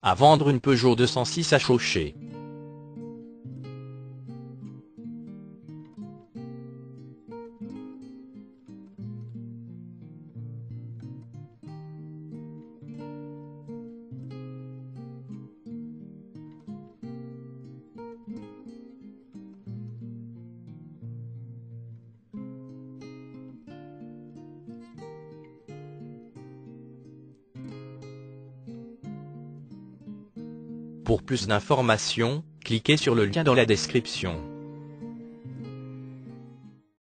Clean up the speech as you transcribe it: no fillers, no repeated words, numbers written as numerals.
À vendre une Peugeot 206 à Chauchet. Pour plus d'informations, cliquez sur le lien dans la description.